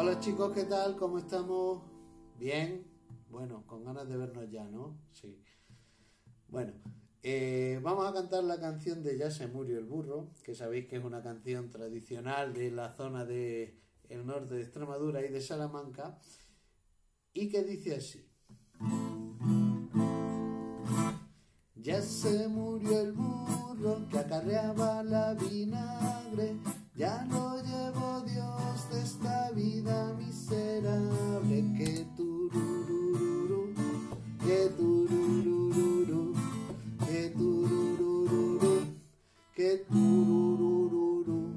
Hola chicos, ¿qué tal? ¿Cómo estamos? ¿Bien? Bueno, con ganas de vernos ya, ¿no? Sí. Bueno, vamos a cantar la canción de Ya se murió el burro, que sabéis que es una canción tradicional de la zona de el norte de Extremadura y de Salamanca, y que dice así. Ya se murió el burro que acarreaba la vinagre, ya lo llevó Dios de esta vida miserable. Que tururururu, que tururururu, que tururururu, que tururururu.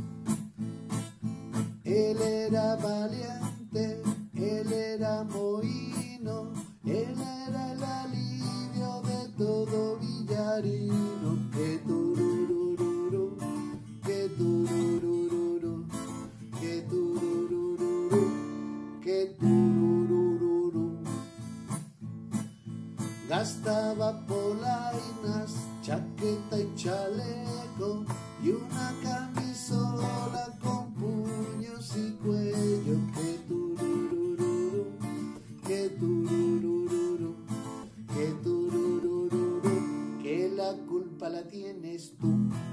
Él era valiente, él era mohíno, él era el alivio de todo villarino. Que tururururu, que tururururu, que tururururu, que tururururu. Gastaba polainas, chaqueta y chaleco y una camisola con puños y cuello. Que tururururu, que tururururu, que tururururu, que la culpa la tienes tú.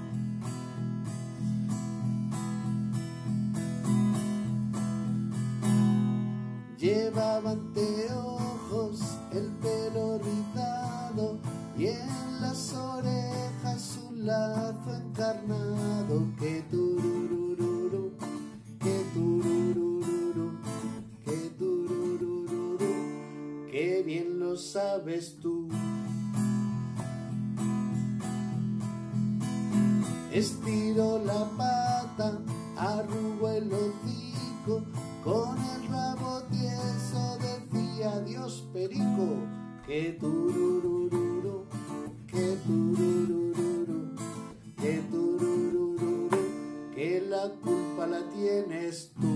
Llevaba anteojos, el pelo rizado y en las orejas un lazo encarnado. Que tururururu, que tururururu, que tururururu, que bien lo sabes tú. Estiró la pata, arrugó el hocico, con el rabo tieso decía Dios perico. Que tururururu, que tururururu, que tururururu, que la culpa la tienes tú.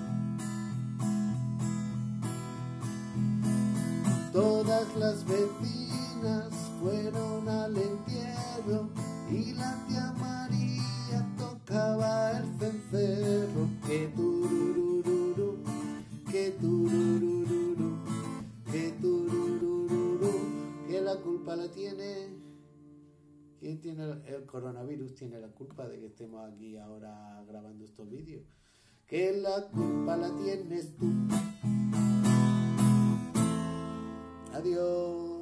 Todas las vecinas fueron al entierro y la tía María tocaba el cencerro. Que tururururu, que tururururu, que tururururu, que la culpa la tiene. ¿Quién tiene el coronavirus? Tiene la culpa de que estemos aquí ahora grabando estos vídeos. Que la culpa la tienes tú. Adiós.